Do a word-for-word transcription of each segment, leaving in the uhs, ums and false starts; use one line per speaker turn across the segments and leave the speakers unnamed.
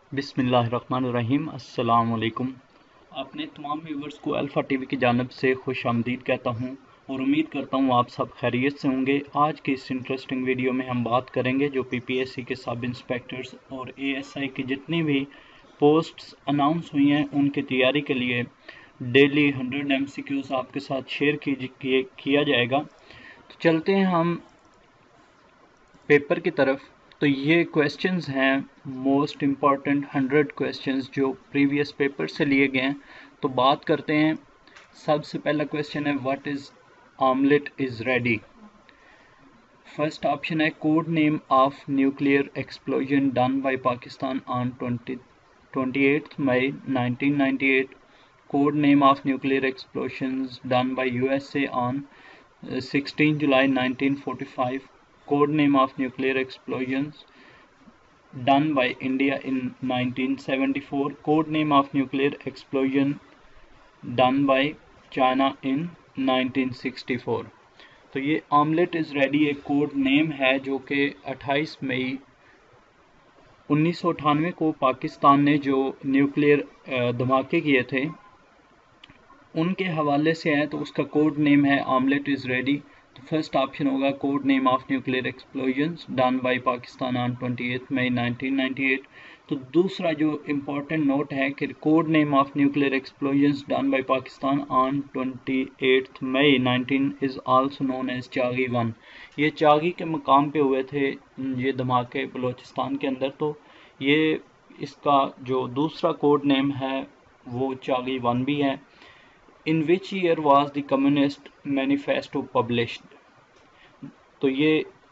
बिस्मिल्लाहिर्रहमानिर्रहीम। अस्सलाम वालेकुम। अपने तमाम व्यूवर्स को अल्फ़ा टीवी की जानिब से खुश आमदीद कहता हूँ और उम्मीद करता हूँ आप सब खैरियत से होंगे। आज की इस इंटरेस्टिंग वीडियो में हम बात करेंगे जो पीपीएससी के सब इंस्पेक्टर्स और एएसआई की जितनी भी पोस्ट्स अनाउंस हुई हैं उनकी तैयारी के लिए डेली हंड्रेड एमसीक्यूज आपके साथ शेयर कीजिए किया जाएगा। तो चलते हैं हम पेपर की तरफ। तो ये क्वेश्चंस हैं मोस्ट इम्पॉर्टेंट हंड्रेड क्वेश्चंस जो प्रीवियस पेपर से लिए गए हैं। तो बात करते हैं। सबसे पहला क्वेश्चन है what is omelette is ready. First option है code name of nuclear explosion done by Pakistan on twenty eighth May nineteen ninety eight. Code name of nuclear explosions done by USA on sixteen July nineteen forty five. Code name of nuclear explosions done by India in nineteen seventy-four. Code name of nuclear explosion done by China in nineteen sixty-four. तो ये omelette is ready एक code name है जो कि अट्ठाईस मई उन्नीस सौ अठानवे को पाकिस्तान ने जो न्यूक्लियर धमाके किए थे उनके हवाले से है। तो उसका कोड नेम है ऑमलेट इज़ रेडी। तो फर्स्ट ऑप्शन होगा code name of nuclear explosions done by Pakistan on twenty eighth May nineteen ninety eight. तो दूसरा जो इम्पोर्टेंट नोट है कि code name of nuclear explosions done by Pakistan on twenty eighth May nineteen is also known as Chagai one. ये चागी के मकाम पे हुए थे ये धमाके बलूचिस्तान के अंदर। तो ये इसका जो दूसरा कोड नेम है वो चागी वन भी है। In which year was the Communist Manifesto published? तो ये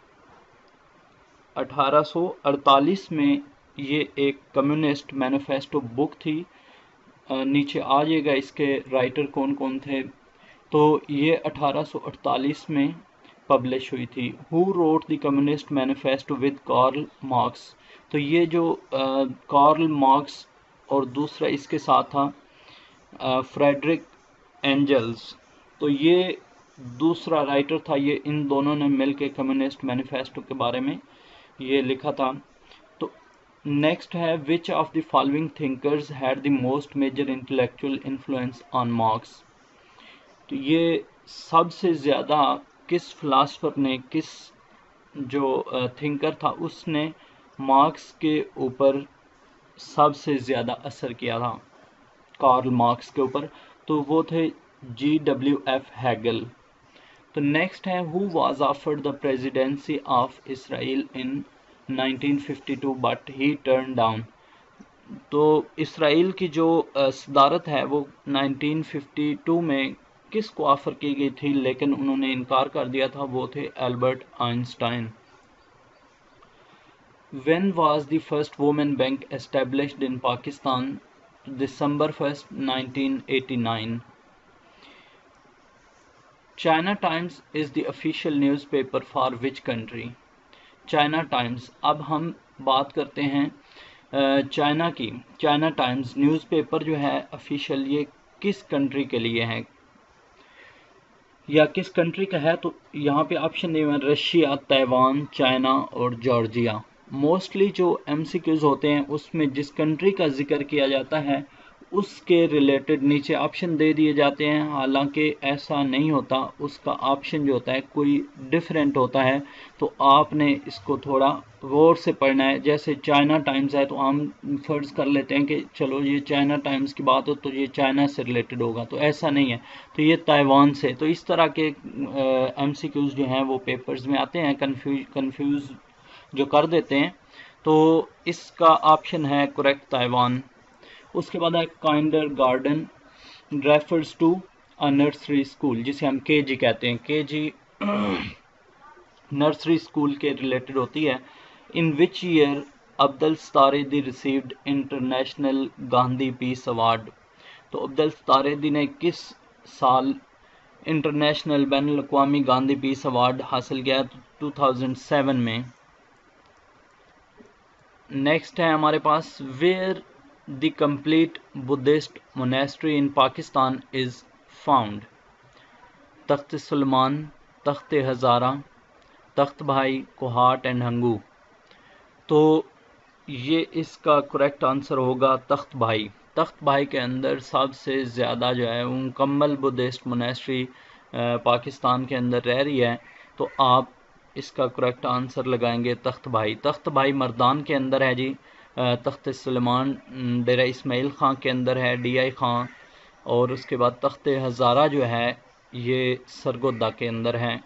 अठारह सौ अड़तालीस में ये एक कम्युनिस्ट मैनिफेस्टो बुक थी। नीचे आ जाएगा इसके राइटर कौन कौन थे। तो ये अठारह सौ अड़तालीस में पब्लिश हुई थी। Who wrote the Communist Manifesto with Karl Marx? तो ये जो कार्ल मार्क्स और दूसरा इसके साथ था फ्रेडरिक एंजल्स। तो ये दूसरा राइटर था। ये इन दोनों ने मिलकर कम्युनिस्ट मैनिफेस्टो के बारे में ये लिखा था। तो नेक्स्ट है which of the following thinkers had the most major intellectual influence on Marx. तो ये सबसे ज़्यादा किस फिलासफर ने किस जो थिंकर था उसने मार्क्स के ऊपर सबसे ज़्यादा असर किया था कार्ल मार्क्स के ऊपर। तो वो थे जी डब्ल्यू एफ हैगल। तो नेक्स्ट है who was offered the presidency of Israel in nineteen fifty two but he turn down. तो इसराइल की जो सदारत है वो नाइनटीन फिफ्टी टू में किसको ऑफर की गई थी लेकिन उन्होंने इनकार कर दिया था। वो थे Albert Einstein. When was the first women bank established in Pakistan? December first, nineteen eighty-nine. China Times is the official newspaper for which country? China Times। अब हम बात करते हैं चाइना की। चाइना टाइम्स न्यूज़पेपर जो है ऑफिशियल ये किस कंट्री के लिए है या किस कंट्री का है? तो यहाँ पे ऑप्शन दिए हुए रशिया, ताइवान, चाइना और जॉर्जिया। मोस्टली जो एमसीक्यूज होते हैं उसमें जिस कंट्री का जिक्र किया जाता है उसके रिलेटेड नीचे ऑप्शन दे दिए जाते हैं। हालांकि ऐसा नहीं होता, उसका ऑप्शन जो होता है कोई डिफरेंट होता है। तो आपने इसको थोड़ा गौर से पढ़ना है। जैसे चाइना टाइम्स है तो हम फर्ज कर लेते हैं कि चलो ये चाइना टाइम्स की बात हो तो ये चाइना से रिलेटेड होगा, तो ऐसा नहीं है। तो ये ताइवान से। तो इस तरह के एमसीक्यूज जो हैं वो पेपर्स में आते हैं, कन्फ्यूज कन्फ्यूज जो कर देते हैं। तो इसका ऑप्शन है करेक्ट ताइवान। उसके बाद है kindergarten refers to a nursery school जिसे हम के जी कहते हैं। के जी नर्सरी स्कूल के रिलेटेड होती है। In which year Abdul Sattar Edhi received international Gandhi peace award. तो अब्दुल सत्तारेदी ने किस साल इंटरनेशनल बैनुल अक़वामी गांधी पीस अवार्ड हासिल किया? टू थाउजेंड सेवन में। नेक्स्ट है हमारे पास where the complete Buddhist monastery in Pakistan is found. Takht Sulaiman, Takht Hazara, Takht Bhai, Kohat and Hangu. तो ये इसका करेक्ट आंसर होगा तख्त भाई। तख्त भाई के अंदर सबसे ज़्यादा जो है वो मुकम्मल बुद्धिस्ट मोनेस्ट्री पाकिस्तान के अंदर रह रही है, तो आप इसका करेक्ट आंसर लगाएंगे तख्त भाई। तख्त भाई मर्दान के अंदर है जी, तख्त सुलेमान डेरा इस्माइल ख़ां के अंदर है, डी आई ख़ां, और उसके बाद तख्त हज़ारा जो है ये सरगोदा के अंदर है।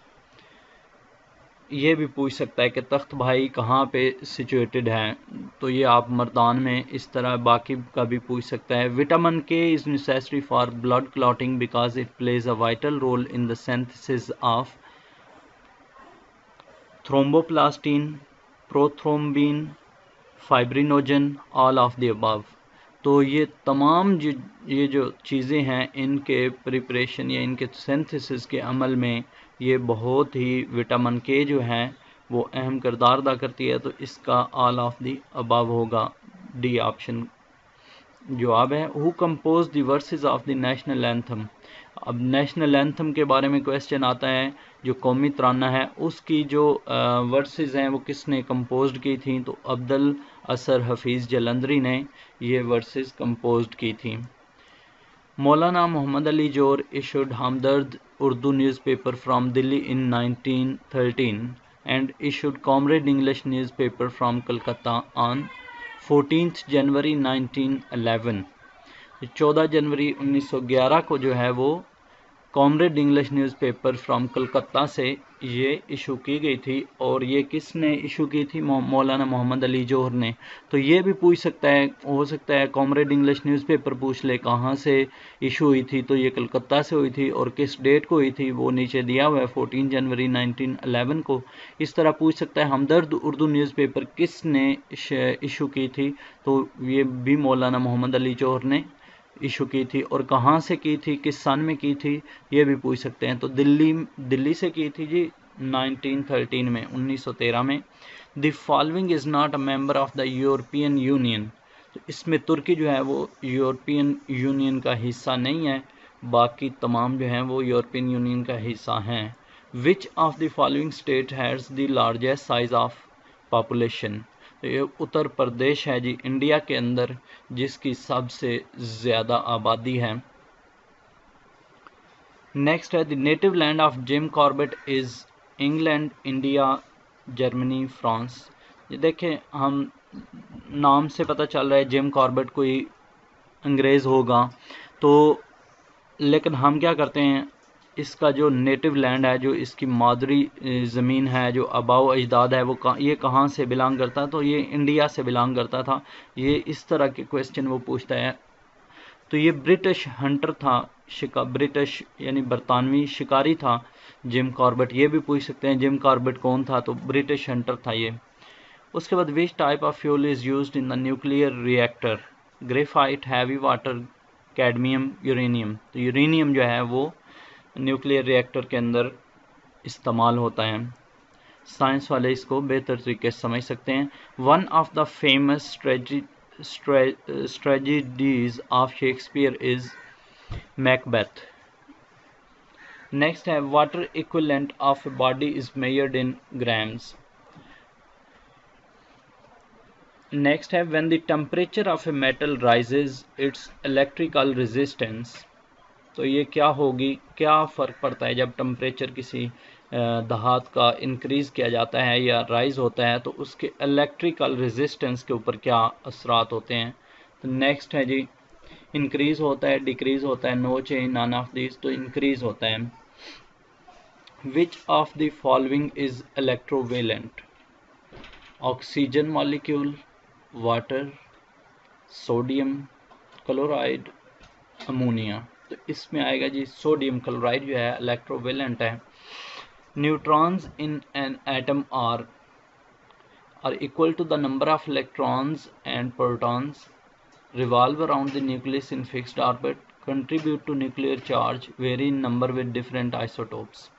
ये भी पूछ सकता है कि तख्त भाई कहाँ पे सिचुएटेड है, तो ये आप मर्दान में, इस तरह बाकी का भी पूछ सकता है। Vitamin K is necessary for blood clotting because it plays a vital role in the synthesis of thromboplastin, prothrombin, fibrinogen, all of the above. तो ये तमाम जो ये जो चीज़ें हैं इनके प्रिपरेशन या इनके सिंथेसिस के अमल में ये बहुत ही विटामिन के जो है वो अहम किरदार अदा करती है, तो इसका ऑल ऑफ द अबव होगा, डी ऑप्शन जवाब है। Who compose the verses of the national anthem. अब नेशनल एंथम के बारे में क्वेश्चन आता है, जो कौमी तराना है उसकी जो वर्सेस हैं वो किसने कंपोज की थी, तो अब्दुल असर हफीज़ जलंधरी ने ये वर्सेस कंपोज की थी। मौलाना Mohammad Ali Jauhar issued Hamdard Urdu newspaper from Delhi in nineteen thirteen and issued Comrade English newspaper from Kolkata on fourteenth January nineteen eleven. चौदह जनवरी उन्नीस सौ ग्यारह को जो है वो Comrade English newspaper from Calcutta से ये इशू की गई थी, और ये किसने इशू की थी, मौलाना मोहम्मद अली जोहर ने। तो ये भी पूछ सकता है, हो सकता है कॉमरेड इंग्लिश न्यूज़पेपर पूछ ले कहाँ से इशू हुई थी, तो ये कलकत्ता से हुई थी, और किस डेट को हुई थी वो नीचे दिया हुआ है, चौदह जनवरी नाइनटीन इलेवन को। इस तरह पूछ सकता है हमदर्द उर्दू न्यूज़पेपर किसने इशू की थी, तो ये भी मौलाना मोहम्मद अली जोहर ने इशू की थी, और कहाँ से की थी, किस सन में की थी, ये भी पूछ सकते हैं। तो दिल्ली दिल्ली से की थी जी नाइनटीन थर्टीन में, उन्नीस सौ तेरह में। The following is not a member of the European Union. तो इसमें तुर्की जो है वो यूरोपियन यूनियन का हिस्सा नहीं है, बाकी तमाम जो हैं वो यूरोपियन यूनियन का हिस्सा हैं। Which of the following state has the largest size of population. तो ये उत्तर प्रदेश है जी इंडिया के अंदर, जिसकी सबसे ज़्यादा आबादी है। नेक्स्ट है the native land of Jim Corbett is England, India, Germany, France. ये देखें, हम नाम से पता चल रहा है जिम कॉर्बेट कोई अंग्रेज़ होगा, तो लेकिन हम क्या करते हैं, इसका जो नेटिव लैंड है, जो इसकी मादरी ज़मीन है, जो आबाओ अजदाद है, वो कहाँ, ये कहाँ से बिलोंग करता है, तो ये इंडिया से बिलोंग करता था। ये इस तरह के क्वेश्चन वो पूछता है। तो ये ब्रिटिश हंटर था, शिका ब्रिटिश यानी बरतानवी शिकारी था जिम कॉर्बेट। ये भी पूछ सकते हैं जिम कॉर्बेट कौन था, तो ब्रिटिश हंटर था ये। उसके बाद which type of fuel is used in the nuclear reactor. Graphite, heavy water, cadmium, uranium. तो यूरेनियम जो है वो न्यूक्लियर रिएक्टर के अंदर इस्तेमाल होता है। साइंस वाले इसको बेहतर तरीके से समझ सकते हैं। One of the famous tragedies of Shakespeare is Macbeth. Next है water equivalent of a body is measured in grams. Next है when the temperature of a metal rises its electrical resistance. तो ये क्या होगी, क्या फ़र्क पड़ता है जब टेम्परेचर किसी धात का इंक्रीज़ किया जाता है या राइज होता है, तो उसके इलेक्ट्रिकल रेजिस्टेंस के ऊपर क्या असरात होते हैं। तो नेक्स्ट है जी इंक्रीज़ होता है, डिक्रीज़ होता है, no change, none of this. तो इंक्रीज़ होता है। Which of the following is electrovalent. Oxygen molecule, water, sodium chloride, ammonia. तो इसमें आएगा जी सोडियम क्लोराइड जो है इलेक्ट्रोवेलेंट है। Neutrons in an atom are are equal to the number of electrons and protons, revolve around the nucleus in fixed orbit, contribute to nuclear charge, vary in number with different isotopes.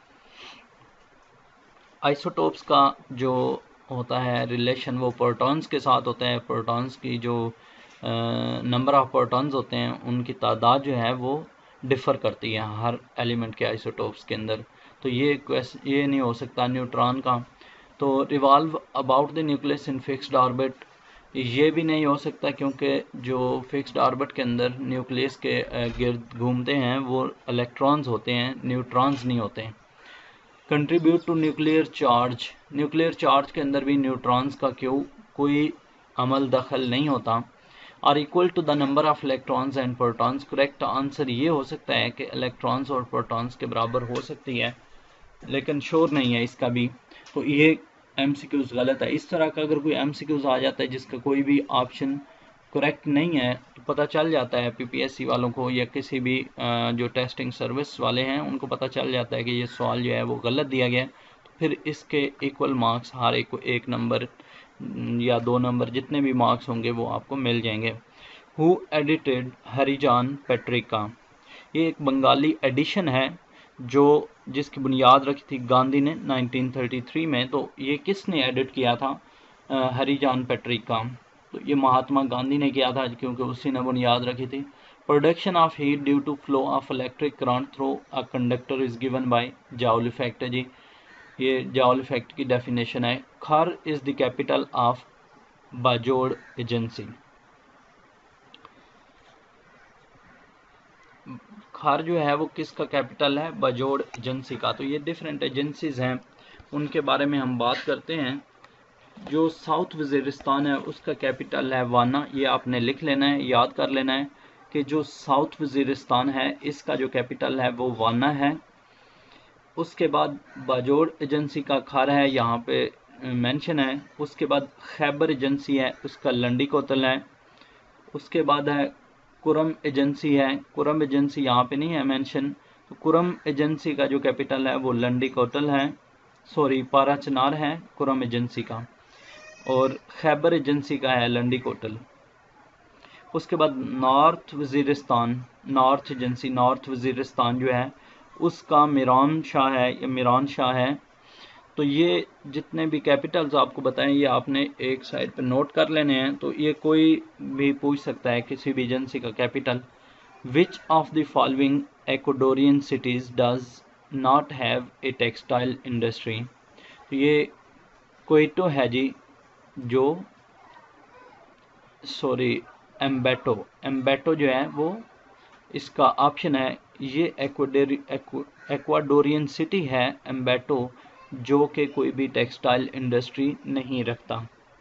Isotopes का जो होता है relation वो protons के साथ होता है। Protons की जो नंबर ऑफ प्रोटॉन्स होते हैं उनकी तादाद जो है वो डिफ़र करती है हर एलिमेंट के आइसोटोप्स के अंदर। तो ये क्वेश्चन ये नहीं हो सकता न्यूट्रॉन का। तो revolve about the nucleus in fixed orbit, ये भी नहीं हो सकता क्योंकि जो फिक्स्ड ऑर्बिट के अंदर न्यूक्लियस के गिर्द घूमते हैं वो इलेक्ट्रॉन्स होते हैं, न्यूट्रॉन्स नहीं होते हैं। Contribute to nuclear charge, nuclear charge के अंदर भी न्यूट्रॉन्स का क्यों कोई अमल दखल नहीं होता। Are equal to the number of electrons and protons, correct answer ये हो सकता है कि इलेक्ट्रॉन्स और प्रोटॉन्स के बराबर हो सकती है, लेकिन श्योर नहीं है इसका भी, तो ये एमसीक्यूज गलत है। इस तरह का अगर कोई एमसीक्यूज आ जाता है जिसका कोई भी ऑप्शन करेक्ट नहीं है तो पता चल जाता है पीपीएससी वालों को या किसी भी जो टेस्टिंग सर्विस वाले हैं उनको पता चल जाता है कि ये सवाल जो है वो गलत दिया गया है, तो फिर इसके इक्वल मार्क्स हर एक को एक नंबर या दो नंबर जितने भी मार्क्स होंगे वो आपको मिल जाएंगे। हु एडिटेड हरिजान पेट्रिका, ये एक बंगाली एडिशन है जो जिसकी बुनियाद रखी थी गांधी ने नाइनटीन थर्टी थ्री में। तो ये किसने एडिट किया था हरिजान पेट्रिका, तो ये महात्मा गांधी ने किया था क्योंकि उसी ने बुनियाद रखी थी। Production of heat due to flow of electric current through a conductor is given by Joule effect है जी, ये जाउल इफेक्ट की डेफिनेशन है। Khar is the capital of Bajaur agency, Khar जो है वो किसका कैपिटल है, बाजोड़ एजेंसी का। तो ये डिफरेंट एजेंसीज हैं उनके बारे में हम बात करते हैं। जो साउथ वज़ीरिस्तान है उसका कैपिटल है वाना, ये आपने लिख लेना है, याद कर लेना है कि जो साउथ वज़ीरिस्तान है इसका जो कैपिटल है वो वाना है। उसके बाद बाजोड़ एजेंसी का खर है यहाँ पे मेंशन है। उसके बाद खैबर एजेंसी है उसका लंडी कोतल है। उसके बाद है कुरम एजेंसी है, कुरम एजेंसी यहाँ पे नहीं है मेंशन, तो कुरम एजेंसी का जो कैपिटल है वो लंडी कोतल है, सॉरी पाराचनार है कुरम एजेंसी का, और खैबर एजेंसी का है लंडी कोटल। उसके बाद North Waziristan, North agency North Waziristan जो है उसका मीरान शाह है, ये मीरान शाह है। तो ये जितने भी कैपिटल्स आपको बताएं ये आपने एक साइड पर नोट कर लेने हैं, तो ये कोई भी पूछ सकता है किसी भी एजेंसी का capital. Which of the following Ecuadorian cities does not have a textile industry, तो ये क्वेटो है जी, जो सॉरी एम्बेटो, एम्बेटो जो है वो इसका ऑप्शन है। ये एक्वाडोरी एक्वाडोरियन सिटी है एम्बेटो जो कि कोई भी टेक्सटाइल इंडस्ट्री नहीं रखता।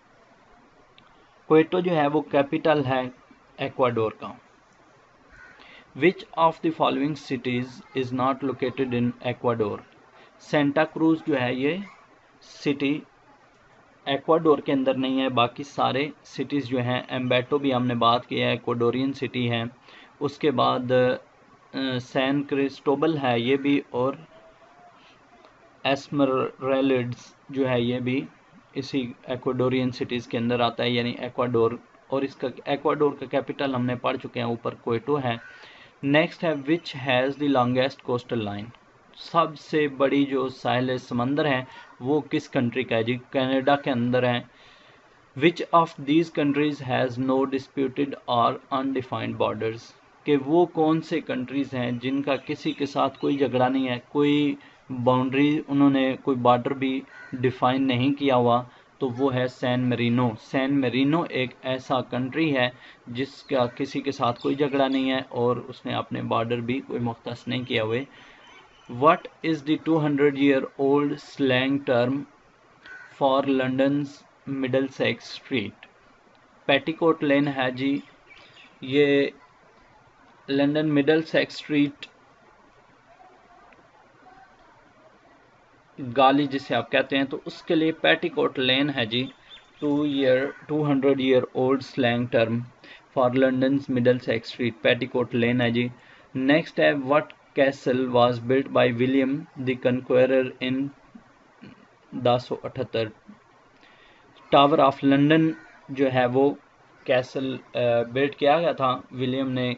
क्वेटो जो है वो कैपिटल है एक्वाडोर का। Which of the following cities is not located in Ecuador, Santa Cruz जो है ये सिटी एक्वाडोर के अंदर नहीं है, बाकी सारे सिटीज़ जो हैं, एम्बेटो भी हमने बात की है एक्वाडोरियन सिटी है। उसके बाद सैन क्रिस्टोबल है ये भी, और एस्मरलिड्स जो है ये भी इसी एक्वाडोरियन सिटीज़ के अंदर आता है, यानी एक्वाडोर, और इसका एक्वाडोर का कैपिटल हमने पढ़ चुके हैं ऊपर क्वेटो है। नेक्स्ट है which has the longest coastal line, सबसे बड़ी जो साहिल समंदर है वो किस कंट्री का है जी, कनाडा के अंदर है। Which of these countries has no disputed और अनडिफाइंड बॉर्डर्स, कि वो कौन से कंट्रीज़ हैं जिनका किसी के साथ कोई झगड़ा नहीं है, कोई बाउंड्री उन्होंने कोई बॉर्डर भी डिफाइन नहीं किया हुआ, तो वो है सैन मेरिनो। सैन मेरिनो एक ऐसा कंट्री है जिसका किसी के साथ कोई झगड़ा नहीं है और उसने अपने बॉर्डर भी कोई मुख्तस नहीं किया हुए। What is the two hundred year old slang term for London's Middlesex Street? Petticoat Lane है जी, ये लंदन मिडलसेक्स स्ट्रीट गाली जिसे आप कहते हैं, तो उसके लिए पेटीकोट लेन है जी। Two year two hundred year old slang term for London's Middlesex Street, Petticoat Lane है जी। नेक्स्ट है what castle was built by William the Conqueror in दस सौ अठहत्तर, टावर ऑफ लंदन जो है वो कैसल बिल्ट किया गया था विलियम ने।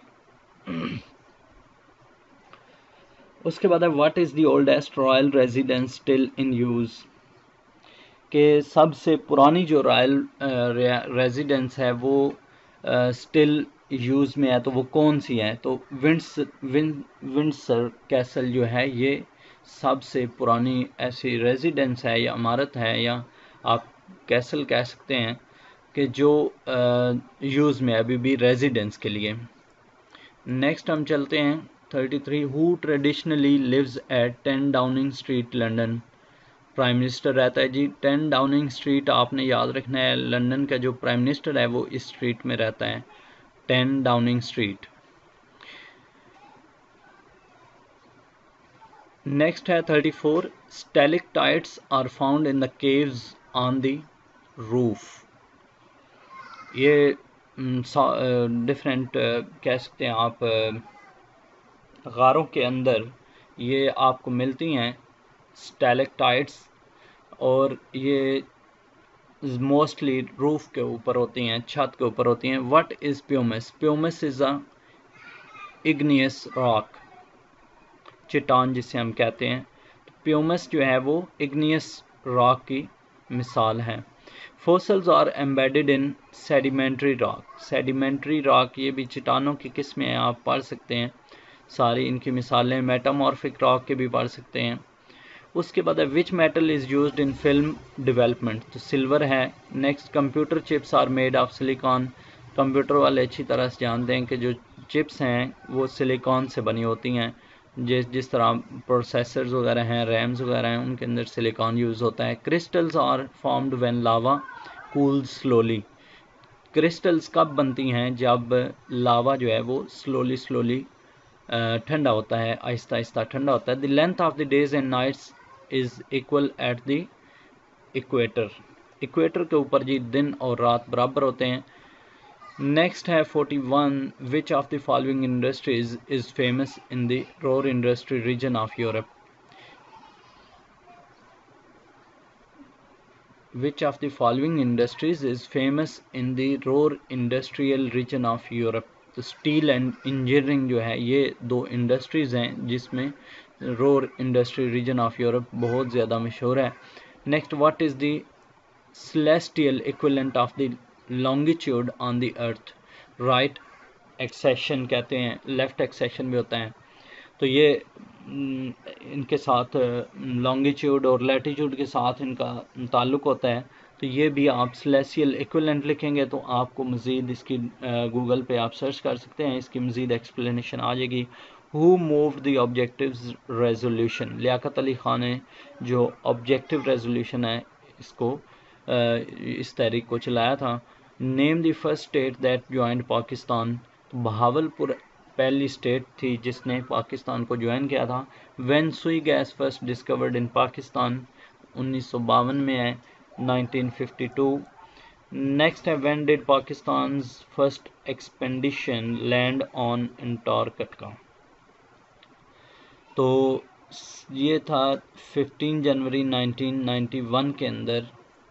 उसके बाद है what is the oldest royal residence still in use, के सबसे पुरानी जो रॉयल रेजिडेंस है वो स्टिल यूज़ में है, तो वो कौन सी है, तो विंड्स विंड विंडसर कैसल जो है ये सबसे पुरानी ऐसी रेजिडेंस है या इमारत है या आप कैसल कह सकते हैं, कि जो यूज़ में अभी भी रेजिडेंस के लिए। नेक्स्ट हम चलते हैं thirty three, who traditionally lives at ten Downing Street London. Prime minister रहता है जी टेन डाउनिंग स्ट्रीट, आपने याद रखना है लंदन का जो प्राइम मिनिस्टर है वो इस स्ट्रीट में रहता है, टेन डाउनिंग स्ट्रीट। नेक्स्ट है thirty four, stalactites are found in the caves on the roof. ये डिफरेंट कह सकते हैं आप, गारों के अंदर ये आपको मिलती हैं स्टैलेक्टाइट्स, और ये मोस्टली रूफ के ऊपर होती हैं, छत के ऊपर होती हैं। What is pumice? Pumice is a igneous rock, चट्टान जिसे हम कहते हैं। तो प्यूमिस जो है वो इग्नियस रॉक की मिसाल है। Fossils are embedded in sedimentary rock. Sedimentary rock ये भी चट्टानों की किस्में हैं, आप पढ़ सकते हैं सारी इनकी मिसालें। मेटामॉर्फिक रॉक के भी पढ़ सकते हैं। उसके बाद है which metal is used in film development, तो सिल्वर है। Next, computer chips are made of silicon. Computer वाले अच्छी तरह से जानते हैं कि जो चिप्स हैं वो सिलिकॉन से बनी होती हैं। जिस जिस तरह प्रोसेसर्स वगैरह हैं, रैम्स वगैरह हैं, उनके अंदर सिलिकॉन यूज़ होता है। Crystals are formed when lava cools slowly. Crystals कब बनती हैं? जब लावा जो है वो स्लोली स्लोली ठंडा होता है, आहिस्ता आहिस्ता ठंडा होता है। The length of the days and nights is equal at the equator. Equator के ऊपर जी दिन और रात बराबर होते हैं। नेक्स्ट है forty one, which of the following industries is famous in the Ruhr industry region of Europe. Which of the following industries is famous in the roar industrial region of Europe? तो steel and engineering जो है ये दो industries हैं जिसमें Ruhr industry region of Europe बहुत ज़्यादा मशहूर है। Next, what is the celestial equivalent of the longitude on the earth? Right ascension कहते हैं, लेफ्ट एक्सेशन भी होता है। तो ये इनके साथ लॉन्गिट्यूड और लैटिट्यूड के साथ इनका ताल्लुक़ होता है। तो ये भी आप सेलेस्टियल इक्विवेलेंट लिखेंगे तो आपको मज़ीद इसकी गूगल पे आप सर्च कर सकते हैं, इसकी मज़ीद एक्सप्लेनेशन आ जाएगी। Who moved the objective resolution? Liaquat Ali Khan ने जो ऑब्जेक्टिव रेजोल्यूशन है इसको इस तहरीक को चलाया था। Name the first state that joined Pakistan. तो बहावलपुर पहली स्टेट थी जिसने पाकिस्तान को ज्वाइन किया था। When Sui gas first discovered in Pakistan? उन्नीस सौ बावन में है, नाइनटीन फिफ्टी टू। नेक्स्ट है when did Pakistan's first expedition land on Antarctica? तो ये था fifteen January nineteen ninety one के अंदर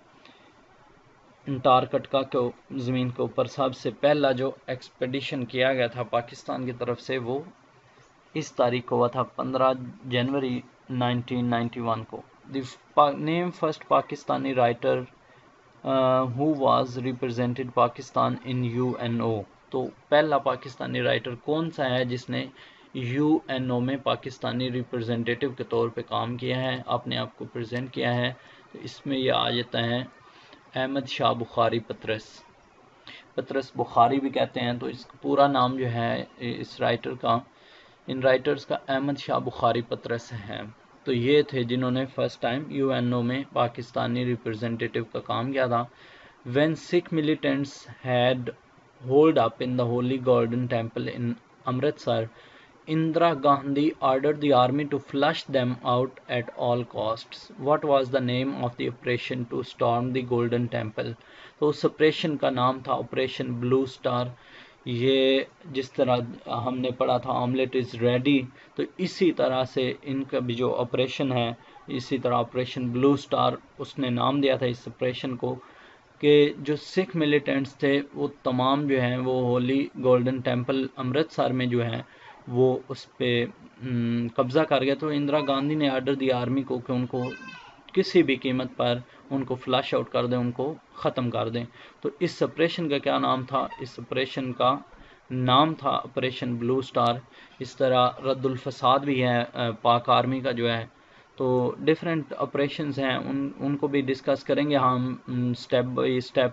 अंटार्कटिका को ज़मीन के ऊपर सबसे पहला जो एक्सपेडिशन किया गया था पाकिस्तान की तरफ से वो इस तारीख को हुआ था, पंद्रह जनवरी नाइनटीन नाइंटी वन को। The name first Pakistani writer who was represented Pakistan in U N O. तो पहला पाकिस्तानी राइटर कौन सा है जिसने यू एन ओ में पाकिस्तानी रिप्रेजेंटेटिव के तौर पे काम किया है, अपने आप को प्रेजेंट किया है? तो इसमें यह आ जाता है अहमद शाह बुखारी पतरस। पतरस बुखारी भी कहते हैं। तो इसका पूरा नाम जो है इस राइटर का, इन राइटर्स का अहमद शाह बुखारी पतरस है। तो ये थे जिन्होंने first time U N O में पाकिस्तानी रिप्रेजेंटेटिव का काम किया था। When Sikh militants had hold up in the holy golden temple in Amritsar, Indira Gandhi ordered the army to flush them out at all costs. What was the name of the operation to storm the Golden Temple? तो उस operation का नाम था operation blue star. ये जिस तरह हमने पढ़ा था ऑमलेट इज़ रेडी, तो इसी तरह से इनका भी जो ऑपरेशन है, इसी तरह ऑपरेशन ब्लू स्टार उसने नाम दिया था इस ऑपरेशन को, कि जो सिख मिलिटेंट्स थे वो तमाम जो हैं वो होली गोल्डन टेम्पल अमृतसर में जो है वो उस पर कब्ज़ा कर गया। तो इंदिरा गांधी ने आर्डर दिया आर्मी को कि उनको किसी भी कीमत पर उनको फ्लैश आउट कर दें, उनको ख़त्म कर दें। तो इस ऑपरेशन का क्या नाम था? इस ऑपरेशन का नाम था ऑपरेशन ब्लू स्टार। इस तरह रद्दुल फसाद भी है पाक आर्मी का जो है। तो डिफरेंट ऑपरेशंस हैं, उन उनको भी डिस्कस करेंगे हम स्टेप बाई स्टेप।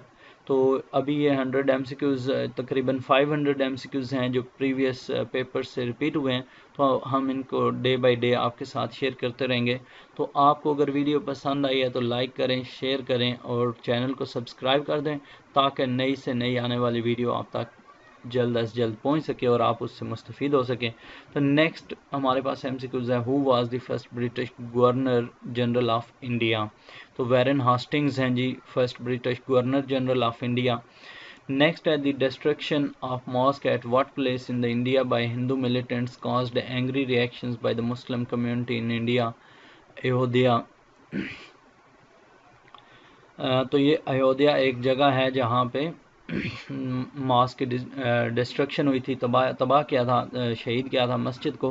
तो अभी ये हंड्रेड एम सी क्यूज़ तकरीबन five hundred M C Qs हैं जो प्रीवियस पेपर से रिपीट हुए हैं, तो हम इनको डे बाय डे आपके साथ शेयर करते रहेंगे। तो आपको अगर वीडियो पसंद आई है तो लाइक करें, शेयर करें और चैनल को सब्सक्राइब कर दें ताकि नई से नई आने वाली वीडियो आप तक जल्द अज जल्द पहुंच सके और आप उससे मुस्तफ़ीद हो सकें। तो नेक्स्ट हमारे पास एम सी क्यूज़ है, who was the first British governor general of India. तो वैरन हास्टिंग्स हैं जी first British governor general of India. Next है the destruction of mosque at what place in the India by Hindu militants caused angry reactions by the Muslim community in India. Ayodhya. तो ये अयोध्या एक जगह है जहाँ पे मॉस्क की डिस्ट्रक्शन हुई थी, तबाह तबाह किया था, शहीद किया था मस्जिद को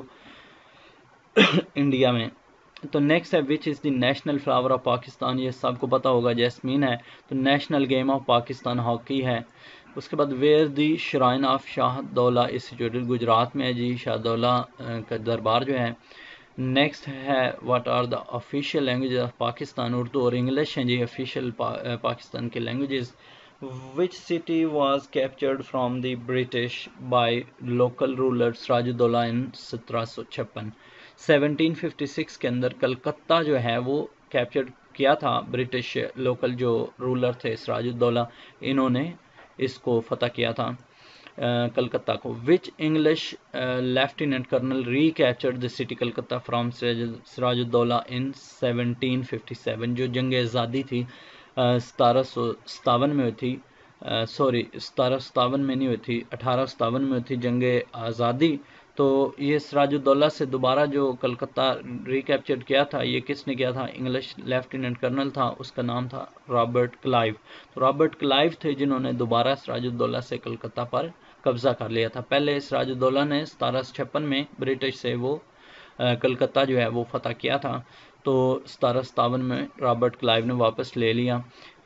इंडिया में। तो नेक्स्ट है which is the national flower of Pakistan. ये सबको पता होगा, जैस्मीन है। तो national game of Pakistan hockey है। उसके बाद where the shrine of Shahdaula is situated, Gujarat में है जी शाहदौला का दरबार जो है। नेक्स्ट है what are the official languages of Pakistan. Urdu और इंग्लिश हैं जी ऑफिशियल पा, पाकिस्तान के languages. Which city was captured from the British by local ruler Sirajuddaula in सत्रह सौ छप्पन। सेवनटीन फिफ्टी सिक्स के अंदर कलकत्ता जो है वो कैप्चर किया था ब्रिटिश लोकल जो रूलर थे सिराजुद्दौला, इन्होंने इसको फतह किया था कलकत्ता को। Which English lieutenant colonel recaptured the city Calcutta from Sirajuddaula in seventeen fifty seven. जो जंग आज़ादी थी सतारह सौ सतावन में हुई थी, सॉरी सतारह सतावन में नहीं हुई थी, अठारह सतावन में हुई थी जंग आज़ादी। तो ये सिराजुद्दौला से दोबारा जो कलकत्ता रिकैप्चर किया था, ये किसने किया था? इंग्लिश लेफ्टिनेंट कर्नल था, उसका नाम था रॉबर्ट क्लाइव। तो रॉबर्ट क्लाइव थे जिन्होंने दोबारा सिराजुद्दौला से कलकत्ता पर कब्जा कर लिया था। पहले सिराजुद्दौला ने सतारह सौ छप्पन में ब्रिटिश से वो कलकत्ता जो है वो फतह किया था, तो सतारह सतावन में रॉबर्ट क्लाइव ने वापस ले लिया।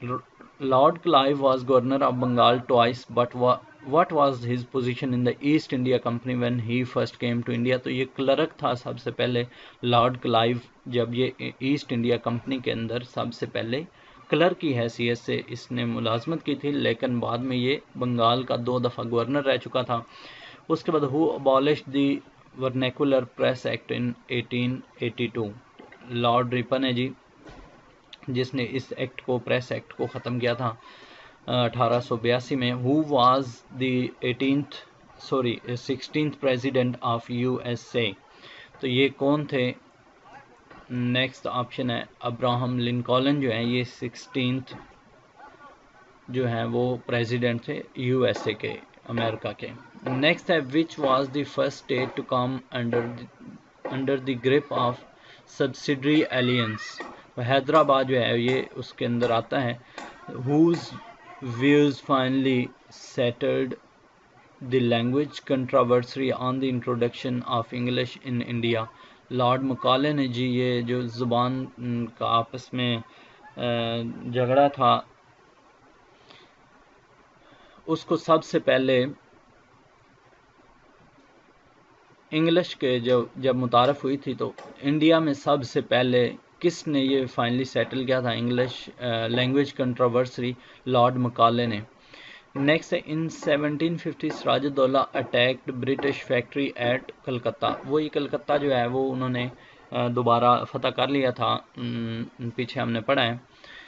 Lord Clive was governor of Bengal twice, but what was his position in the East India company when he first came to India. तो ये क्लर्क था सबसे पहले लॉर्ड क्लाइव, जब ये ईस्ट इंडिया कंपनी के अंदर सबसे पहले क्लर्क की हैसियत से इसने मुलाजमत की थी, लेकिन बाद में ये बंगाल का दो दफ़ा गवर्नर रह चुका था। उसके बाद who abolished the vernacular press act in eighteen eighty two. Lord Ripon है जी जिसने इस एक्ट को, प्रेस एक्ट को ख़त्म किया था अठारह सौ बयासी में। Who was the eighteenth sorry sixteenth president of USA. तो ये कौन थे? नेक्स्ट ऑप्शन है अब्राहम लिंकॉलन जो है, ये सिक्सटीन्थ जो है वो प्रेसिडेंट थे यूएसए के, अमेरिका के। नेक्स्ट है which was the first state to come under under the grip of subsidiary alliances. Hyderabad जो है ये उसके अंदर आता है। Whose views finally settled the language controversy on the introduction of English in India. Lord Macaulay ने जी ये जो ज़ुबान का आपस में झगड़ा था उसको सबसे पहले इंग्लिश के जो जब मुतारफ़ हुई थी तो इंडिया में सबसे पहले किसने ये फाइनली सेटल किया था English language controversy? Lord Macaulay ने। नेक्स्ट है in seventeen fifty Sirajuddaula attacked British factory at Calcutta. वो ये कलकत्ता जो है वो उन्होंने दोबारा फतह कर लिया था, पीछे हमने पढ़ा है।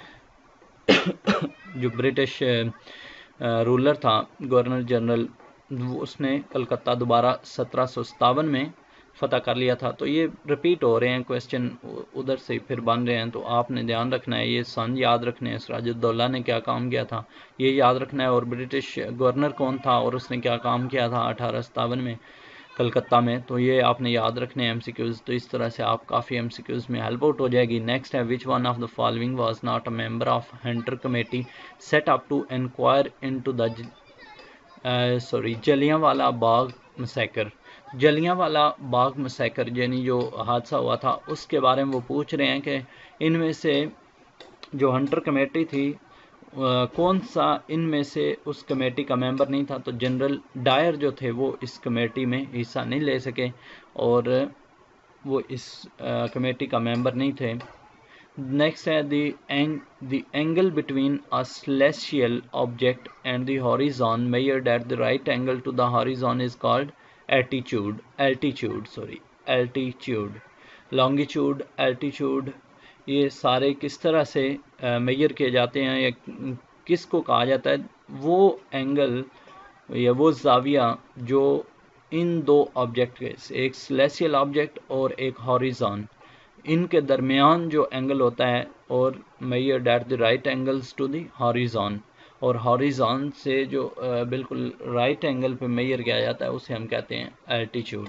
जो ब्रिटिश रूलर था गवर्नर जनरल, उसने कलकत्ता दोबारा सत्रह सौ सतावन में फतह कर लिया था। तो ये रिपीट हो रहे हैं क्वेश्चन, उधर से फिर बन रहे हैं, तो आपने ध्यान रखना है, ये सन याद रखने हैं, सिराजुद्दौला ने क्या काम किया था ये याद रखना है, और ब्रिटिश गवर्नर कौन था और उसने क्या काम किया था अठारह सतावन में कलकत्ता में, तो ये आपने याद रखने हैं एमसीक्यूज़। तो इस तरह से आप काफ़ी एमसीक्यूज़ में हेल्प आउट हो जाएगी। नेक्स्ट है which one of the following was not a member of Hunter committee set up to inquire into the sorry Jallianwala Bagh massacre. Jallianwala Bagh massacre यानी जो हादसा हुआ था उसके बारे में वो पूछ रहे हैं कि इनमें से जो हंटर कमेटी थी आ, कौन सा इनमें से उस कमेटी का मेंबर नहीं था। तो जनरल डायर जो थे वो इस कमेटी में हिस्सा नहीं ले सके और वो इस आ, कमेटी का मेंबर नहीं थे। नेक्स्ट है the angle between a celestial object and the horizon measured at the right angle to the horizon is called altitude altitude sorry altitude longitude altitude ये सारे किस तरह से मेजर किए जाते हैं या किसको कहा जाता है? वो एंगल या वो जाविया जो इन दो ऑब्जेक्ट के, एक सेलेस्टियल ऑब्जेक्ट और एक हॉरिजॉन, इनके दरमियान जो एंगल होता है और measured at the right angles to the horizon, और हॉरिजॉन से जो uh, बिल्कुल राइट एंगल पे मेजर किया जाता है उसे हम कहते हैं एल्टीट्यूड।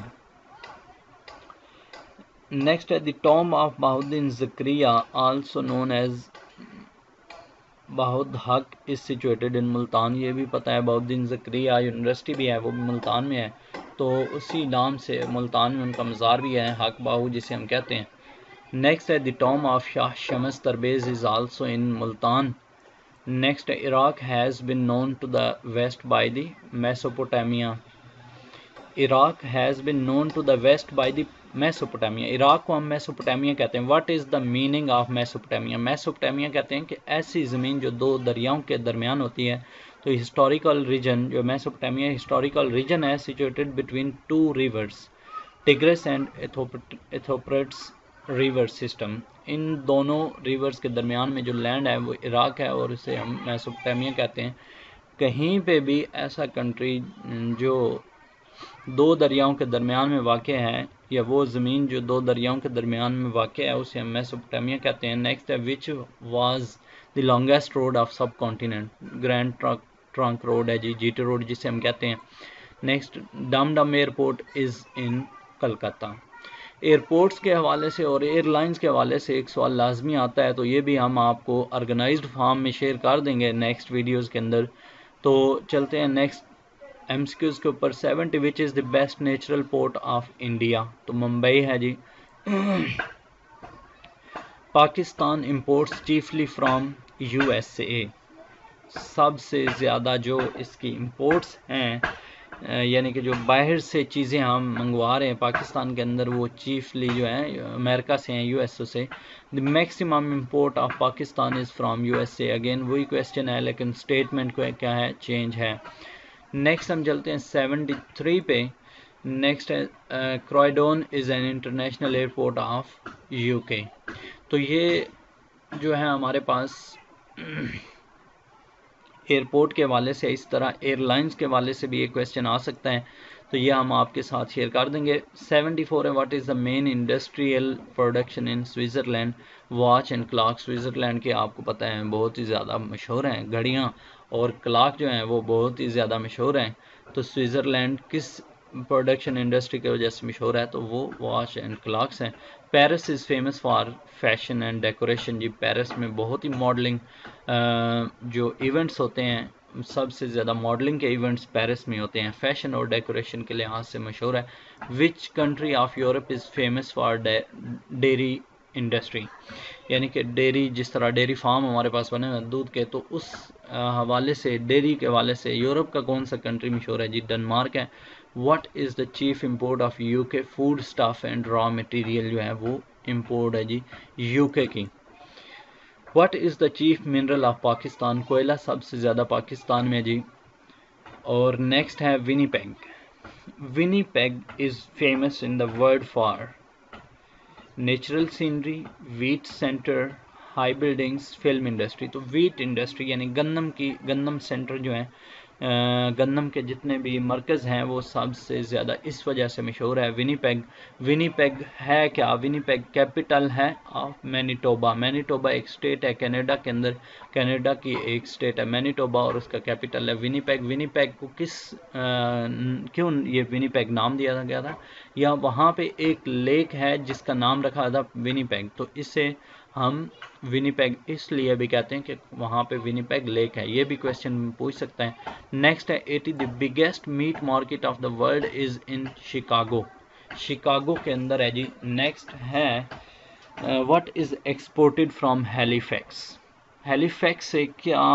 नेक्स्ट है the tomb of Bahauddin Zakariya also known as Bahawal Haq is situated in Multan. ये भी पता है बहाउद्दीन ज़करिया यूनिवर्सिटी भी है, वो भी मुल्तान में है, तो उसी नाम से मुल्तान में उनका मज़ार भी है, हक बाहू जिसे हम कहते हैं। नेक्स्ट है the tomb of Shah Shams Tabrez is also in Multan. Next है Iraq has been known to the west by the Mesopotamia. Iraq has been known to the west by the Mesopotamia. Iraq को हम मेसोपोटामिया कहते हैं। What is the meaning of Mesopotamia? Mesopotamia कहते हैं कि ऐसी ज़मीन जो दो दरियाओं के दरमियान होती है। तो हिस्टोरिकल रीजन जो मेसोपोटामिया हिस्टोरिकल रीजन है situated between two rivers, Tigris and Euphrates river system. इन दोनों रिवर्स के दरमियान में जो लैंड है वो इराक है और इसे हम मेसोपोटामिया कहते हैं। कहीं पे भी ऐसा कंट्री जो दो दरियाओं के दरमियान में वाक़ है या वो ज़मीन जो दो दरियाओं के दरमियान में वाक़ है उसे हम मेसोपोटामिया कहते हैं। नेक्स्ट है which was the longest road of subcontinent. Grand trunk trunk road है जी, जीटी रोड जिसे हम कहते हैं। Next Dum Dum airport is in Calcutta. Airports के हवाले से और एयरलाइंस के हवाले से एक सवाल लाजमी आता है, तो ये भी हम आपको ऑर्गेनाइज्ड फॉर्म में शेयर कर देंगे नेक्स्ट वीडियोज़ के अंदर। तो चलते हैं नेक्स्ट एमसीक्यूज़ के ऊपर। Seventy which is the best natural port of India? तो मुंबई है जी। Pakistan imports chiefly from USA. सबसे ज़्यादा जो इसकी इंपोर्ट्स हैं यानी कि जो बाहर से चीज़ें हम मंगवा रहे हैं पाकिस्तान के अंदर वो चीफली जो है अमेरिका से हैं, यूएसए से। The maximum import of Pakistan is from USA. Again वही क्वेश्चन है लेकिन स्टेटमेंट को क्या है, चेंज है। नेक्स्ट हम चलते हैं सेवेंटी थ्री पे। नेक्स्ट है Croydon is an international airport of UK. तो ये जो है हमारे पास एयरपोर्ट के हवाले से, इस तरह एयरलाइंस के हवाले से भी ये क्वेश्चन आ सकता है, तो ये हम आपके साथ शेयर कर देंगे। सेवेंटी फोर है what is the main industrial production in Switzerland? Watch and clock. Switzerland के आपको पता है बहुत ही ज़्यादा मशहूर हैं, घड़ियाँ और क्लॉक जो हैं वो बहुत ही ज़्यादा मशहूर हैं। तो स्विट्ज़रलैंड किस प्रोडक्शन इंडस्ट्री की वजह से मशहूर है? तो वो वॉच एंड क्लॉक्स हैं। Paris is famous for fashion and decoration. जी पेरिस में बहुत ही मॉडलिंग जो इवेंट्स होते हैं, सबसे ज़्यादा मॉडलिंग के इवेंट्स पेरिस में होते हैं, फैशन और डेकोरेशन के लिहाज से मशहूर है। Which country of Europe is famous for dairy industry? यानी कि डेयरी, जिस तरह डेयरी फार्म हमारे पास बने हुए दूध के, तो उस हवाले से डेयरी के हवाले से यूरोप का कौन सा कंट्री मशहूर है? जी डेनमार्क है। What is the chief import of UK? Foodstuff and raw material जो है वो इम्पोर्ट है जी यूके की। What is the chief mineral of Pakistan? कोयला सबसे ज़्यादा पाकिस्तान में जी। और नेक्स्ट है Winnipeg. Winnipeg is famous in the world for natural scenery, wheat centre, high buildings, film industry. तो वीट इंडस्ट्री यानी गंदम की, गंदम सेंटर जो है, गंदम के जितने भी मरकज़ हैं वो सबसे ज़्यादा इस वजह से मशहूर है विनीपेग। विनीपेग है क्या? विनीपेग कैपिटल है ऑफ मैनीटोबा। मैनीटोबा एक स्टेट है कनाडा के अंदर, कनाडा की एक स्टेट है मैनीटोबा और उसका कैपिटल है विनीपेग। विनीपेग को किस आ, क्यों ये विनीपेग नाम दिया गया था? या वहाँ पे एक लेक है जिसका नाम रखा था विनीपेग, तो इससे हम विनीपेग इसलिए भी कहते हैं कि वहाँ पे विनीपेग लेक है। ये भी क्वेश्चन पूछ सकता है। नेक्स्ट है eighty the biggest meat market of the world is in Chicago. Chicago के अंदर है जी। नेक्स्ट है what is exported from Halifax? Halifax से क्या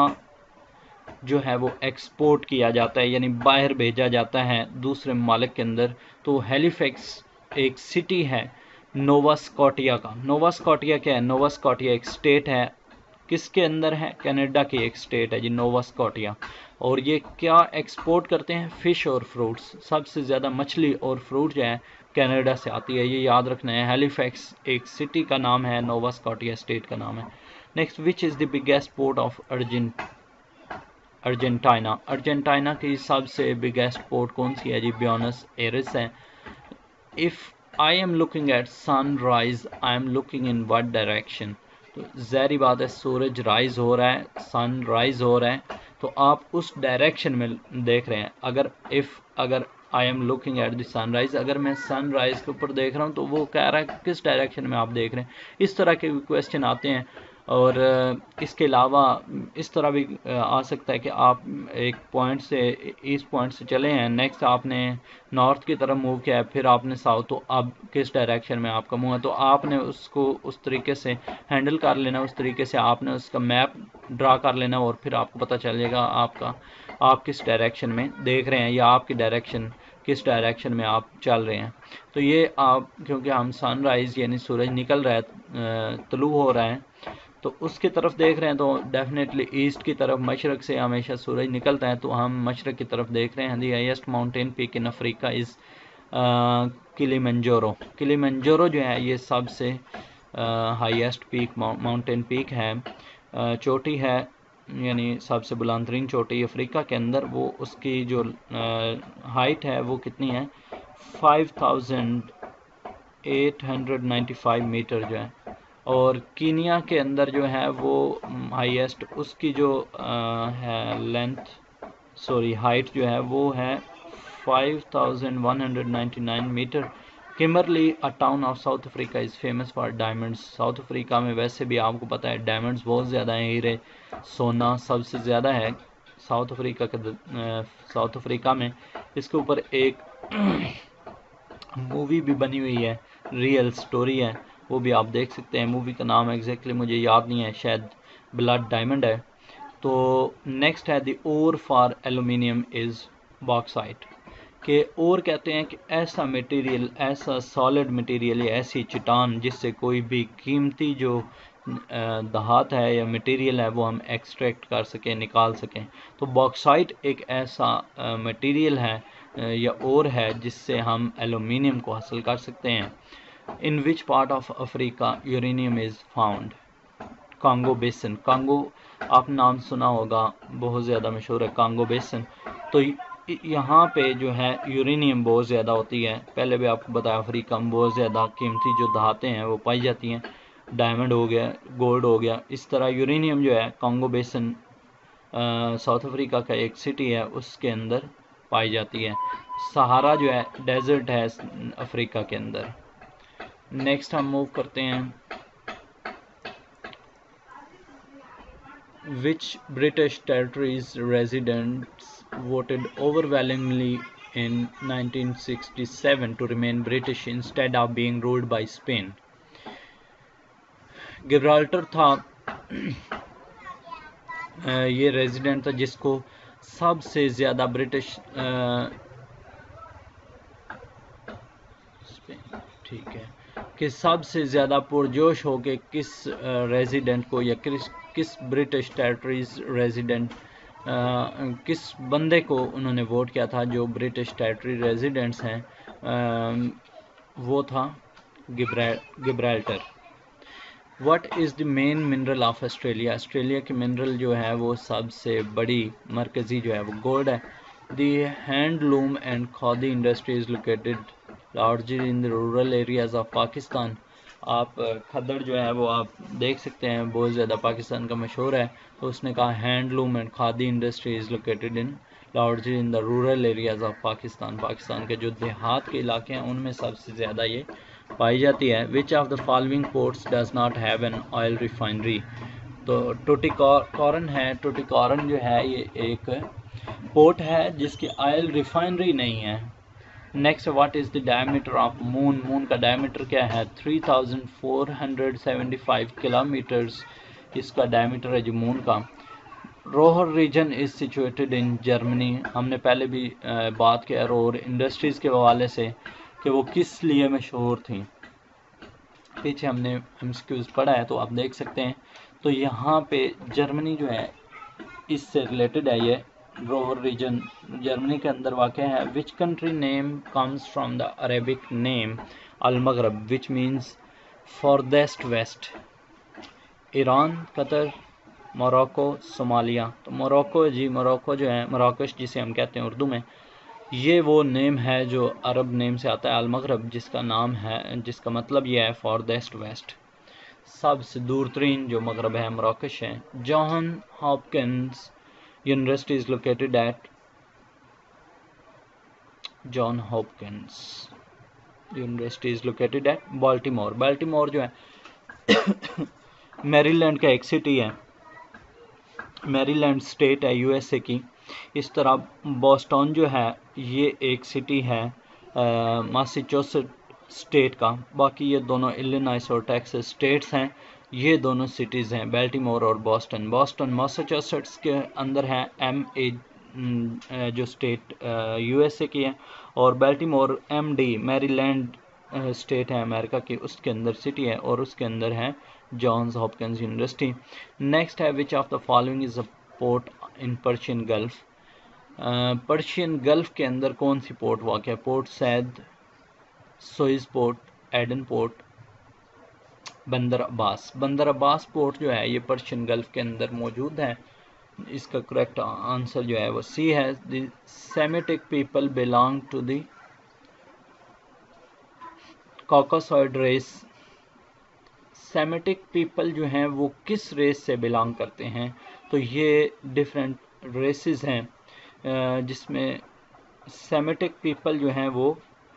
जो है वो एक्सपोर्ट किया जाता है यानी बाहर भेजा जाता है दूसरे ममालिक के अंदर? तो हैलीफैक्स एक सिटी है नोवा स्कॉटिया का। नोवा स्कॉटिया क्या है? नोवा स्कॉटिया एक स्टेट है, किसके अंदर है? कनाडा की एक स्टेट है जी नोवा स्कॉटिया। और ये क्या एक्सपोर्ट करते हैं? फिश और फ्रूट्स। सबसे ज़्यादा मछली और फ्रूट जो है कनाडा से आती है, ये याद रखना है। हैलिफैक्स एक सिटी का नाम है, नोवा स्कॉटिया स्टेट का नाम है। Next, which is the biggest port of Argent Argentina. Argentina की सबसे बिगेस्ट पोर्ट कौन सी है जी? ब्यूनस एयर्स है। If I am looking at sunrise I am looking in what direction? तो ज़ाहिर बात है सूरज राइज हो रहा है, सन राइज हो रहा है, तो आप उस डायरेक्शन में देख रहे हैं। अगर इफ़ अगर I am looking at the sunrise, अगर मैं सनराइज के ऊपर देख रहा हूँ तो वो कह रहा है किस डायरेक्शन में आप देख रहे हैं। इस तरह के क्वेश्चन आते हैं। और इसके अलावा इस तरह भी आ सकता है कि आप एक पॉइंट से इस पॉइंट से चले हैं, नेक्स्ट आपने नॉर्थ की तरफ मूव किया है, फिर आपने साउथ, तो अब किस डायरेक्शन में आपका मूव है, तो आपने उसको उस तरीके से हैंडल कर लेना, उस तरीके से आपने उसका मैप ड्रा कर लेना और फिर आपको पता चलेगा आपका आप किस डायरेक्शन में देख रहे हैं या आपकी डायरेक्शन किस डायरेक्शन में आप चल रहे हैं। तो ये आप, क्योंकि हम सनराइज़ यानी सूरज निकल रहा है, तलू हो रहा है, तो उसकी तरफ देख रहे हैं, तो डेफिनेटली ईस्ट की तरफ, मशरक़ से हमेशा सूरज निकलता है, तो हम मशरक़ की तरफ देख रहे हैं। The highest mountain peak in Africa is Kilimanjaro. Kilimanjaro जो है ये सबसे हाईएस्ट पीक माउंटेन पीक है, चोटी है, यानी सबसे बुलंदतरीन चोटी अफ्रीका के अंदर। वो उसकी जो हाइट है वो कितनी है? Five thousand eight hundred ninety five metre जो है। और कीनिया के अंदर जो है वो हाईएस्ट, उसकी जो आ, है लेंथ सॉरी हाइट जो है वो है five thousand one hundred ninety nine metre. Kimberley a town of South Africa is famous for diamonds. South Africa में वैसे भी आपको पता है डायमंड्स बहुत ज़्यादा हैं, हीरे सोना सबसे ज़्यादा है साउथ अफ्रीका के साउथ अफ्रीका में। इसके ऊपर एक मूवी भी बनी हुई है, रियल स्टोरी है, वो भी आप देख सकते हैं। मूवी का नाम एग्जैक्टली मुझे याद नहीं है, शायद ब्लड डायमंड है। तो नेक्स्ट है the ore for aluminium is bauxite. के ओर कहते हैं कि ऐसा मटेरियल, ऐसा सॉलिड मटेरियल या ऐसी चट्टान जिससे कोई भी कीमती जो धात है या मटेरियल है वो हम एक्सट्रैक्ट कर सकें, निकाल सकें। तो बॉक्साइट एक ऐसा मटेरियल है या ओर है जिससे हम एलुमिनियम को हासिल कर सकते हैं। In which part of Africa uranium is found? Congo basin. Congo आप नाम सुना होगा, बहुत ज़्यादा मशहूर है कांगो बेसन। तो यहाँ पे जो है यूरेनियम बहुत ज़्यादा होती है। पहले भी आपको बताया अफ्रीका में बहुत ज़्यादा कीमती जो धातें हैं वो पाई जाती हैं, डायमंड हो गया, गोल्ड हो गया। इस तरह यूरेनियम जो है कांगो बेसन साउथ अफ्रीका का एक सिटी है उसके अंदर पाई जाती है। सहारा जो है डेजर्ट है अफ्रीका के अंदर। नेक्स्ट हम मूव करते हैं। Which British territories residents voted overwhelmingly in nineteen sixty-seven to remain British instead of being ruled by Spain? Gibraltar था ये रेजिडेंट था जिसको सबसे ज़्यादा ब्रिटिश, ठीक है, कि सबसे ज़्यादा पुरजोश हो के किस रेजिडेंट को या किस किस ब्रिटिश टेरिटरीज रेजिडेंट किस बंदे को उन्होंने वोट किया था जो ब्रिटिश टेरिटरी रेजिडेंट्स हैं, आ, वो था Gibraltar. What is the main mineral of Australia? Australia की मिनरल जो है वो सबसे बड़ी मरकज़ी जो है वो गोल्ड है। The handloom and khadi industry is located largely in the rural areas of Pakistan. आप खद्दड़ जो है वो आप देख सकते हैं बहुत ज़्यादा पाकिस्तान का मशहूर है। तो उसने कहा handloom and khadi industry is located in largely in the rural areas of Pakistan. Pakistan के जो देहात के इलाके हैं उनमें सबसे ज़्यादा ये पाई जाती है। Which of the following ports does not have an oil refinery? तो टूटिकोरिन है। टूटिकोरिन जो है ये एक पोर्ट है जिसकी ऑयल रिफाइनरी नहीं है। Next, what is the diameter of moon? Moon का डायमीटर क्या है? Three thousand four hundred seventy five kilometres इसका डायमीटर है जो मून का। Ruhr region is situated in Germany. हमने पहले भी बात किया रोहर इंडस्ट्रीज़ के हवाले से कि वो किस लिए मशहूर थी। पीछे हमने एमसीक्यूज पढ़ा है तो आप देख सकते हैं। तो यहाँ पे जर्मनी जो है इससे रिलेटेड है, ये रोवर रीजन जर्मनी के अंदर वाक़ है। Which country name comes from the Arabic name al Maghreb which means farthest west. Iran, Qatar, Morocco, Somalia. तो मोरक्को जी, मोरक्को जो है मराकश जिसे हम कहते हैं उर्दू में, ये वो नेम है जो अरब नेम से आता है अल मगरब, जिसका नाम है, जिसका मतलब ये है फॉरदेस्ट वेस्ट, सबसे दूर तरीन जो मगरब है मराकश है। John Hopkins University is located at John Hopkins University is located at Baltimore. Baltimore जो है मैरीलैंड का एक सिटी है, मैरीलैंड स्टेट है यूएसए की। इस तरह बॉस्टन जो है ये एक सिटी है मैसाचुसेट्स स्टेट का। बाकी ये दोनों इलिनॉइस और टेक्सास स्टेट्स हैं, ये दोनों सिटीज़ हैं बाल्टीमोर और बॉस्टन। बॉस्टन मैसाचुसेट्स के अंदर है, एम ए जो स्टेट यूएसए की है, और Baltimore M D Maryland state है अमेरिका की, उसके अंदर सिटी है और उसके अंदर है जॉन्स हॉपकिंस यूनिवर्सिटी। नेक्स्ट है which of the following is a port in Persian Gulf. Persian Gulf के अंदर कौन सी पोर्ट वाक़ है? Port Said, Suez port, Aden port, Bandar Abbas. बंदर अब्बास पोर्ट जो है ये पर्शियन गल्फ के अंदर मौजूद है। इसका करेक्ट आंसर जो है वो सी है। The Semitic people belong to the Caucasoid race. Semitic people जो हैं वो किस रेस से बिलोंग करते हैं? तो ये डिफरेंट रेसेस हैं जिसमें सेमेटिक पीपल जो हैं वो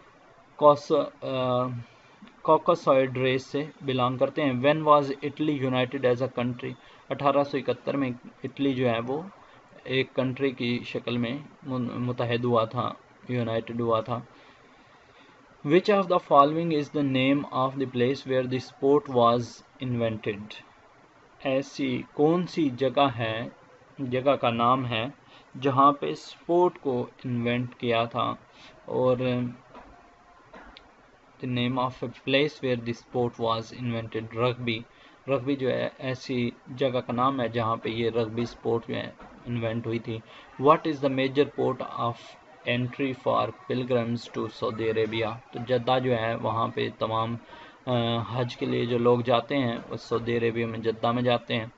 कॉकासॉइड रेस से बिलोंग करते हैं। When was Italy united as a country? अठारह सौ इकहत्तर में इटली जो है वो एक कंट्री की शक्ल में मुतहद हुआ था, यूनाइटेड हुआ था। Which of the following is the name of the place where the sport was invented? ऐसी कौन सी जगह है, जगह का नाम है जहाँ पे स्पोर्ट को इन्वेंट किया था? और the name of a place where the sport was invented, rugby. Rugby जो है ऐसी जगह का नाम है जहाँ पे ये रग्बी स्पोर्ट जो है इन्वेंट हुई थी। What is the major port of entry for pilgrims to Saudi Arabia? तो जद्दा जो है वहाँ पे तमाम हज के लिए जो लोग जाते हैं वो सऊदी अरेबिया में जद्दा में जाते हैं।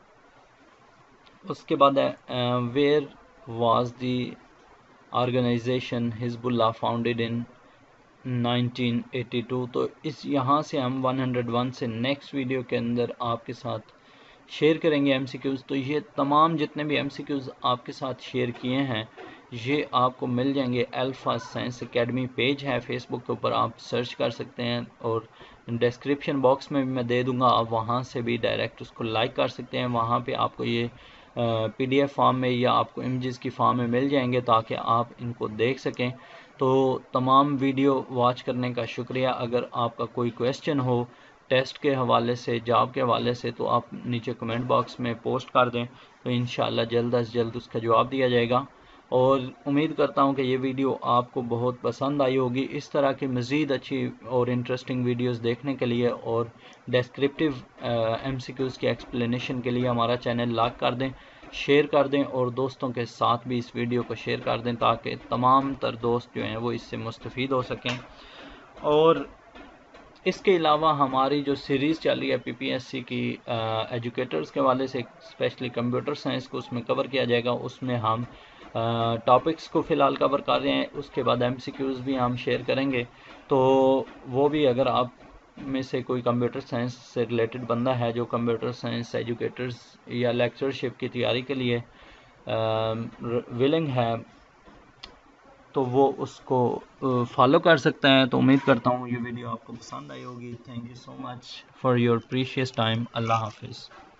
उसके बाद है where was the organisation Hezbollah founded in nineteen eighty two. तो इस यहाँ से हम वन ओ वन से नेक्स्ट वीडियो के अंदर आपके साथ शेयर करेंगे एमसीक्यूज़। तो ये तमाम जितने भी एमसीक्यूज़ आपके साथ शेयर किए हैं ये आपको मिल जाएंगे। अल्फ़ा साइंस एकेडमी पेज है फेसबुक के ऊपर, आप सर्च कर सकते हैं और डिस्क्रिप्शन बॉक्स में भी मैं दे दूंगा, आप वहां से भी डायरेक्ट उसको लाइक कर सकते हैं। वहां पे आपको ये पीडीएफ फॉर्म में या आपको इमेजेस की फॉर्म में मिल जाएंगे ताकि आप इनको देख सकें। तो तमाम वीडियो वॉच करने का शुक्रिया। अगर आपका कोई क्वेश्चन हो टेस्ट के हवाले से, जॉब के हवाले से, तो आप नीचे कमेंट बॉक्स में पोस्ट कर दें, तो इंशाल्लाह जल्द अज जल्द उसका जवाब दिया जाएगा। और उम्मीद करता हूं कि ये वीडियो आपको बहुत पसंद आई होगी। इस तरह की मज़ीद अच्छी और इंटरेस्टिंग वीडियोस देखने के लिए और डिस्क्रिप्टिव एमसीक्यूज़ की एक्सप्लेनेशन के लिए हमारा चैनल लाइक कर दें, शेयर कर दें और दोस्तों के साथ भी इस वीडियो को शेयर कर दें ताकि तमाम तर दोस्त जो हैं वो इससे मुस्तफ़ीद हो सकें। और इसके अलावा हमारी जो सीरीज़ चल रही है पीपीएससी की एजुकेटर्स के हवाले से, स्पेशली कंप्यूटर साइंस को उसमें कवर किया जाएगा। उसमें हम टॉपिक्स को फ़िलहाल कवर कर रहे हैं, उसके बाद एमसीक्यूज़ भी हम शेयर करेंगे। तो वो भी अगर आप में से कोई कंप्यूटर साइंस से रिलेटेड बंदा है जो कंप्यूटर साइंस एजुकेटर्स या लेक्चरशिप की तैयारी के लिए विलिंग है तो वो उसको फॉलो कर सकते हैं। तो उम्मीद करता हूँ ये वीडियो आपको पसंद आई होगी। Thank you so much for your precious time. अल्लाह हाफिज़।